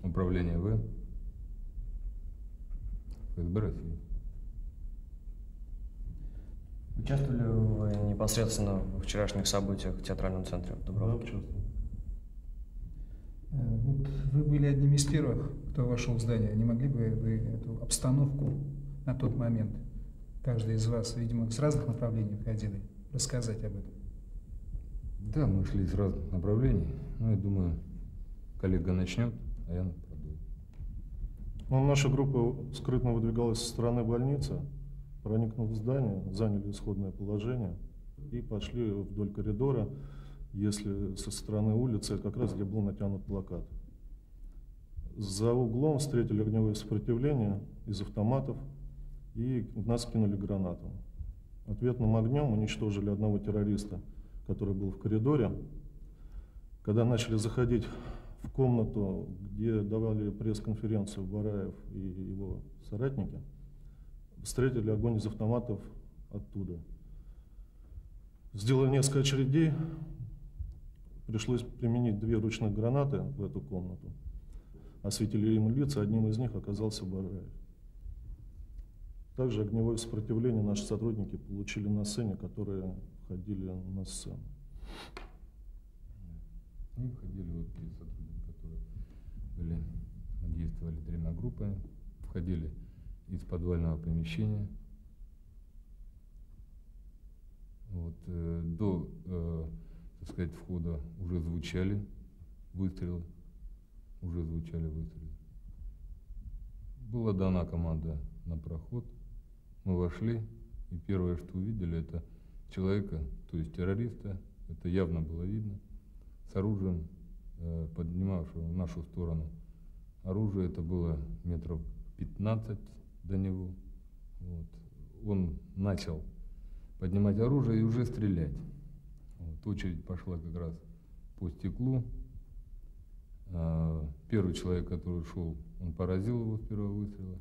Управление В. ФСБ России. Участвовали вы непосредственно в вчерашних событиях в театральном центре в Дубровке? Да, участвовал. Вот вы были одним из первых, кто вошел в здание. Не могли бы вы эту обстановку на тот момент, каждый из вас, видимо, с разных направлений входили, рассказать об этом? Да, мы шли с разных направлений. Ну, я думаю, коллега начнет, а я продолжу. Ну, наша группа скрытно выдвигалась со стороны больницы, проникнув в здание, заняли исходное положение и пошли вдоль коридора, если со стороны улицы, как раз где был натянут плакат. За углом встретили огневое сопротивление из автоматов и в нас кинули гранату. Ответным огнем уничтожили одного террориста, который был в коридоре. Когда начали заходить в комнату, где давали пресс-конференцию Бараев и его соратники, встретили огонь из автоматов оттуда. Сделали несколько очередей, пришлось применить 2 ручных гранаты в эту комнату. Осветили им лица, одним из них оказался Бараев. Также огневое сопротивление наши сотрудники получили на сцене, которые входили на сцену. И входили вот те сотрудники, которые были, действовали 3 группами, входили из подвального помещения. Вот, до, так сказать, входа уже звучали выстрелы. Была дана команда на проход. Мы вошли, и первое, что увидели, это человека, то есть террориста, это явно было видно, с оружием, поднимавшего в нашу сторону. Оружие это было метров 15 до него. Вот. Он начал поднимать оружие и уже стрелять. Вот. Очередь пошла как раз по стеклу. Первый человек, который шел, он поразил его с первого выстрела.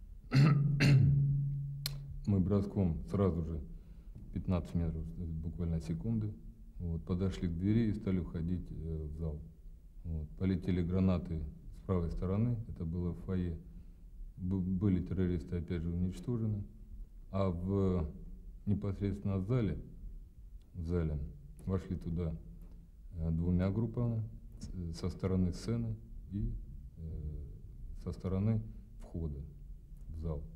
Мы броском сразу же 15 метров, буквально секунды, вот, подошли к двери и стали входить в зал. Вот. Полетели гранаты с правой стороны, это было в фойе. Были террористы опять же уничтожены. А в непосредственно в зале вошли туда 2 группами со стороны сцены и со стороны входа в зал.